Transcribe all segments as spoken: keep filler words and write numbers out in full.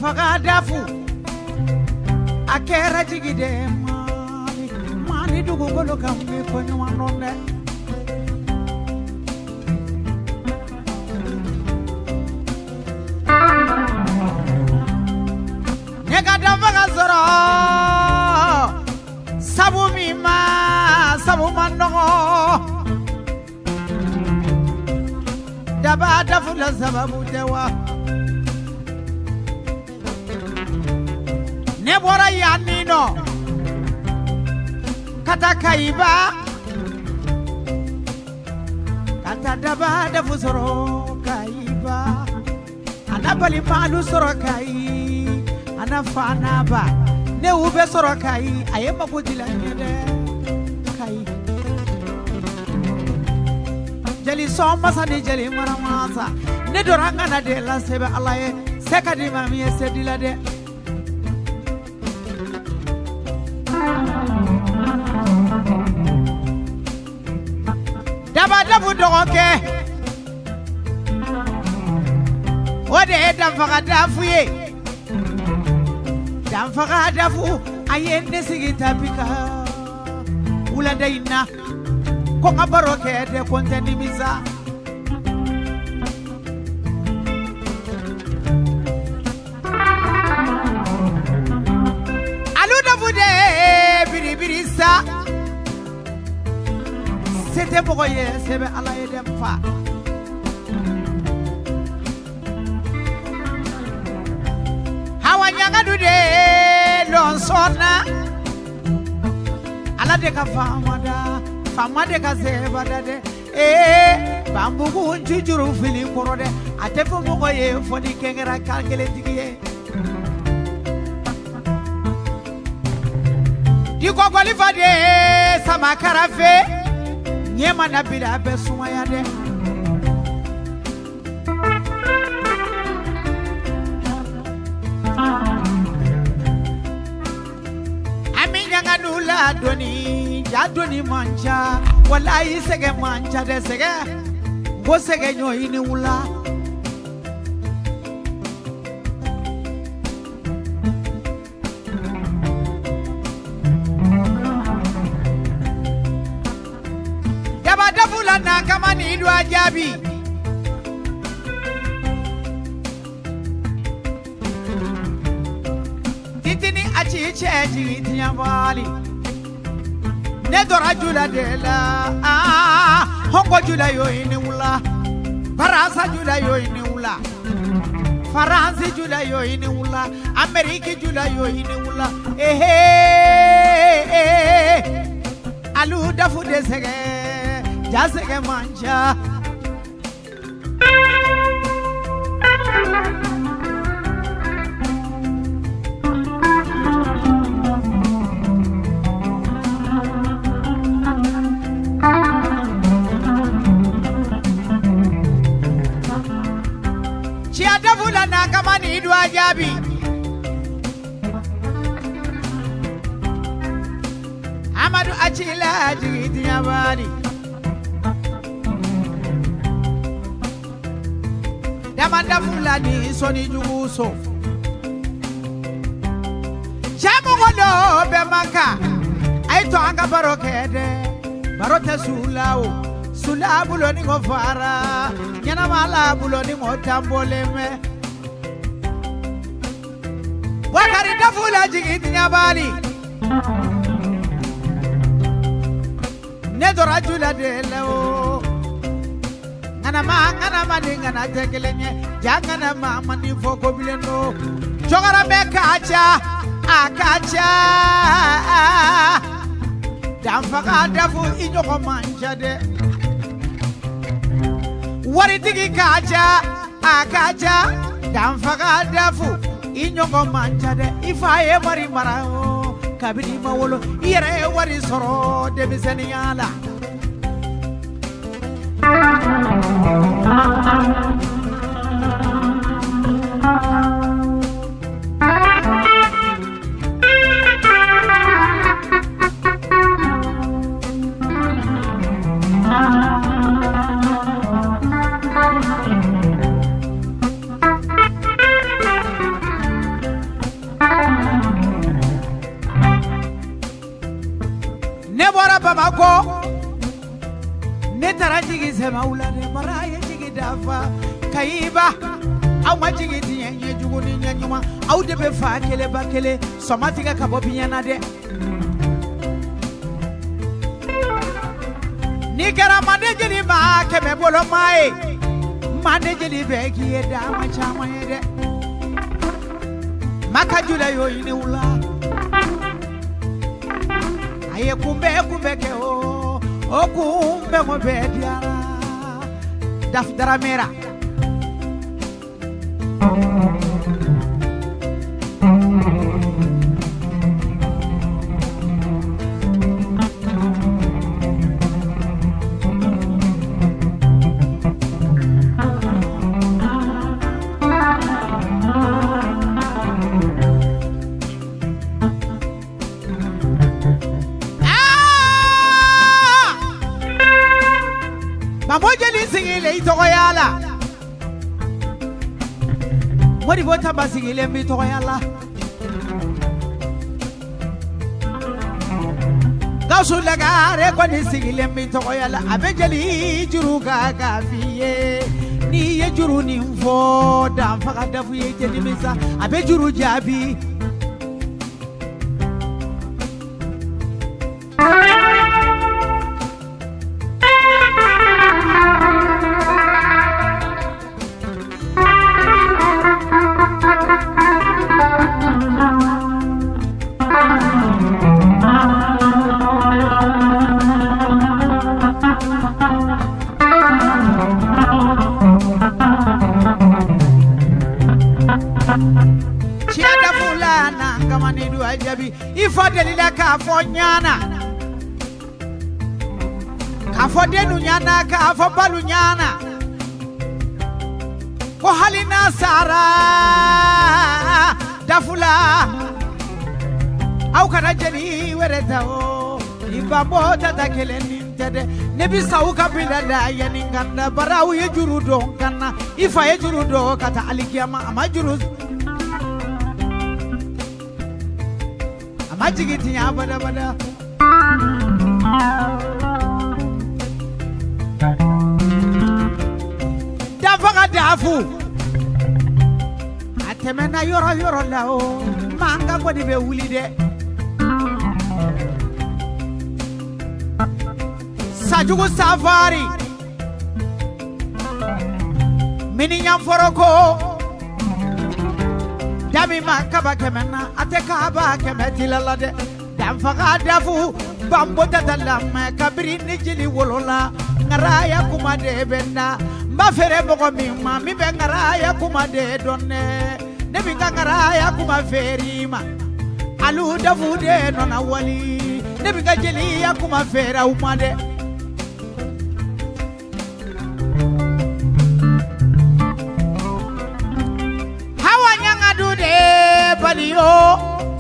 faga dafu akera jigide mani mani dugu golo kambe konyo wanonde nega dafa zoro sabu mima sabu manongo daba dafu la sababu dewa nebora yanino kata kaiba kata daba dafu soro kaiba anabali malu soro kai anafana ba ne ube soro kai ayema kujila nyede kai jeli soma sani jeli maramasa ne doranga na de la sebe alaye sekadi mami sedila de daba dafu dogoke ode dam faga dafu ye dam faga dafu ayende sigita pika ulanda ina ko ngabaroke de konteni misa alu dafu de biri biri sa c'était pour y sebe ala edem fa hawa nyanga dude lon sona ala de ka famada famade ka seba dade eh bambu ku njujuru fili korode ate fo mo ye fodi kengera kalkele digiye di ko kwalifa de sama karafe nyema na bila besuma ya de aminya nganula doni ya doni manja wallahi sege manja de sege go sege nyo ini ula na kama ni idu ajabi titini achi cheji tinyambali ne dora jula de la ah hongo jula yo ini ula faransa jula yo ini ula faransi jula yo ini ula ameriki jula yo ini ula eh eh alu dafu de sege jasege manja chia davula na kama ni idu ajabi amadu achila jigiti nyabani damanda fulani soni juguso jamu godo be maka aito anga barokede barote sulao sulabulo ni ngofara nyana mala bulo ni motamboleme wakari dafula jigiti nyabali nedora jula de leo ngana ma ngana ma ngana tekelenye jangana ma mani foko bileno jogara be kacha akacha damfaka dafu inyoko manjade wari tigi kacha akacha damfaka dafu inyoko manjade ifaye mari marao kabini mawolo ire wari soro de biseniala maula de baraye jigi dafa kaiba aw ma jigi tiyenye juguni nyanyuma aw de be fa kele ba kele somatiga ka bobinyana de ni kara mande jili ma keme bolo mai mande jili be kiye da ma chama de makajula yo ini ula aye kumbe kumbe ke o o kumbe mo be diara daf dara mera Togoyala Modi bota basingile mi togoyala Gausu lagare kwa nisingile mi togoyala Abejeli juru kakafiye Ni ye juru ni mfo Damfaka dafu ye jeli misa Abejuru jabi Ifodelila ka fonyana ka fodenu nyana ka fobalu nyana ko halina sara dafula au kana jeli wereta o ibabo tata keleni tede nebi sauka bilada yani nganda barawu ye juru don kana ifa ye juru do kata alikiyama amajuru Majigiti ya bada bada Dafaga dafu Atemena yoro yoro lao Manga kwa dibe uli de Sajugu safari Mini nyamforoko Dami makaba kemena ateka ba kemeti lalade dam faga dafu bambo tatalam kabri nijili wolola ngaraya kuma de benda mbafere bogo mimma mi be ngaraya kuma de donne ne bi ngaraya kuma ferima alu dafu de nona wali ne bi gajeli ya kuma fera umade Baliyo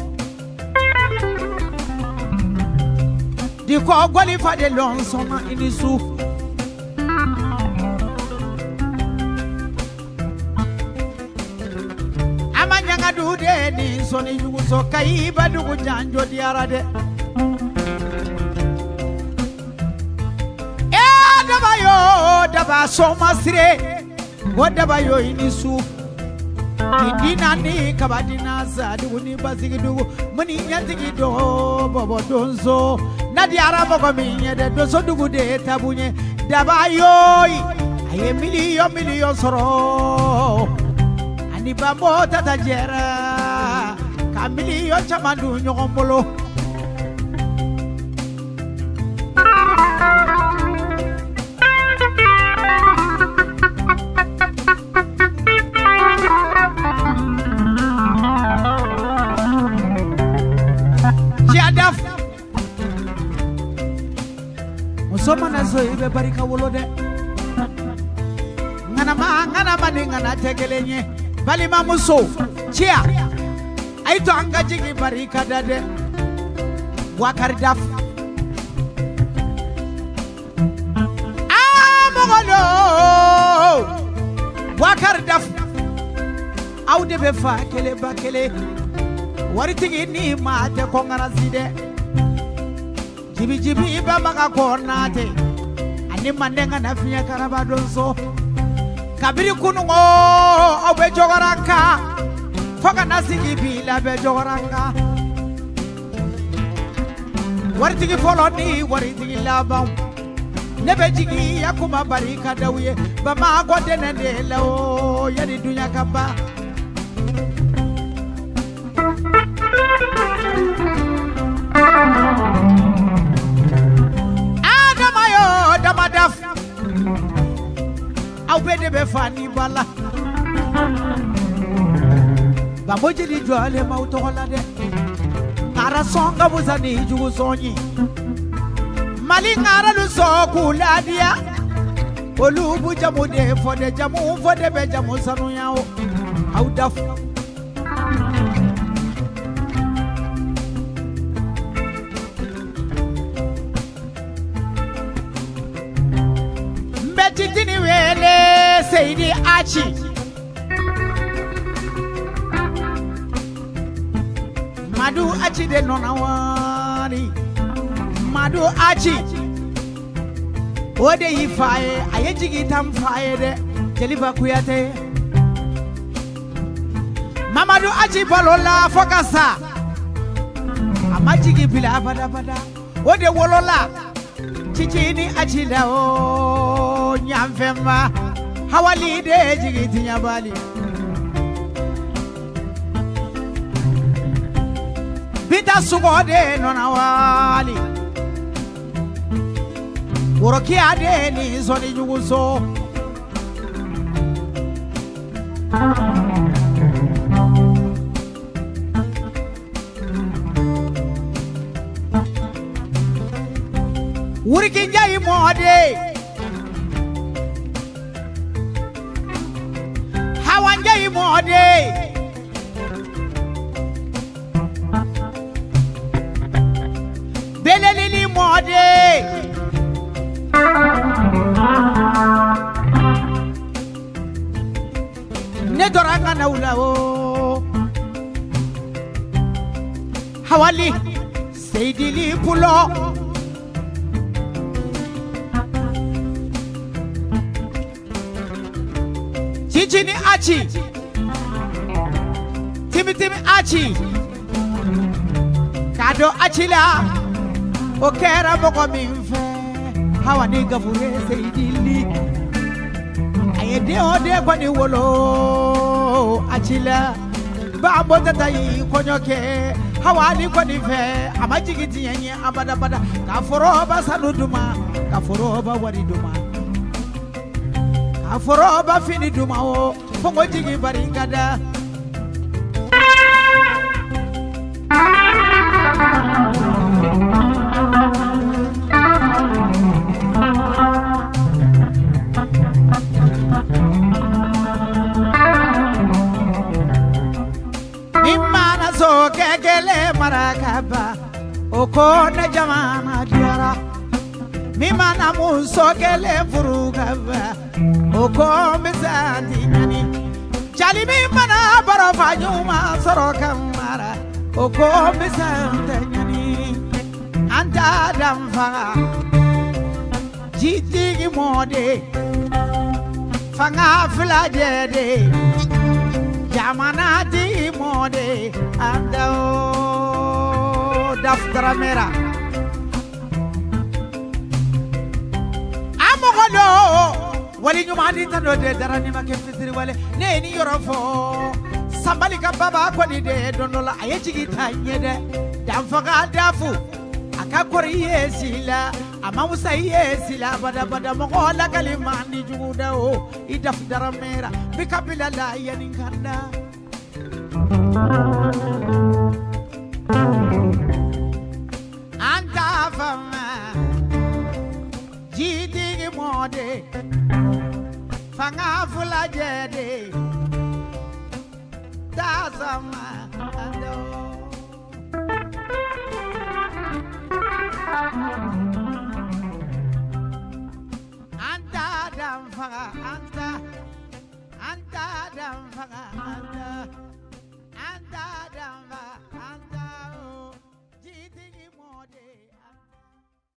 Di ko gwali fa de lon soma inisu Amanyanga du de ni soni yugo so kai badugo janjo diara de E daba yo daba soma sire Wo daba yo inisu Indina ni kabadina zadi wuni basigi dugu muni nyatigi do bobo donzo nadi arabo ko minye de doso dugu de tabunye daba yoy aye miliyo miliyo soro ani bambo tata jera ka miliyo chamandu nyogombolo Soma na zo ibe barika wolode ngana ma ngana ma ni ngana tegelenye bali ma muso chia aito angaji ki barika dade wakar daf ah mogolo wakar daf awde be fa kele ba kele wari tigi ni ma te ko ngana zide Jibi jibi iba maka konate ni mandenga na fiya karabadon so kabiri kunungo obe jogoranka foga nasigi bila be jogoranka waritigi foloni waritigi labaw nebe jigi yakuma barika dawiye bama godene de lawo yadi dunya kaba Adamayo damadaf awbede be fani bala bamoji di jole mauto hola de ara songa buzani jugu sonyi mali ngara lu so kuladia olubu jamu de fode jamu fode be jamu sanu yawo awdaf Titini wele Seidi Achi Madu Achi de nonawani Madu Achi Ode ifaye ayejigi tamfaye de Jeliba kuyate Mamadu Achi balola fokasa Amajigi bila bada bada Ode wolola Chichini Achi da o nyamfemba hawali de jigiti nyabali bita sugode nonawali uroki ade ni zoni nyuguso uriki njai mode Hawanjai mode Belelili mode Nedoranga na ulao Hawali Seidili pulo Chichini Achi Timi Timi Achi Kado Achila Okera Boko Minfe Hawa Niga Fure Seidili Ayede Ode Kwani Wolo Achila Bambo Tatayi Konyoke Hawa Ni Kwani Fe Amajigiti Yenye Abada Bada Kafuro Basaluduma Kafuro Bawariduma Aforo ba fini dumao fongo jigi baringada Mimana so kegele marakaba oko na jamana diara Mimana muso kele furugaba Oko mizanti nyani Chali mimana barafa nyuma soroka mara Oko mizanti nyani Anta damfa Jitigi mode Fanga filajede Jamanati mode Anda o Daftara mera Amogodo Wali nyumani tano de darani makefisiri wale Neni yorofo Sambali kababa kwa ni de Donola ayechigi tanye de Damfaga dafu Akakori yesila Amamusa yesila Bada bada mokola kalimani juguda o Idaf daramera Bikabila la yanikanda Anta fama Jidigi mode Fanga fula jede Tazama ando Anta dam fanga anta Anta dam fanga anta Anta dam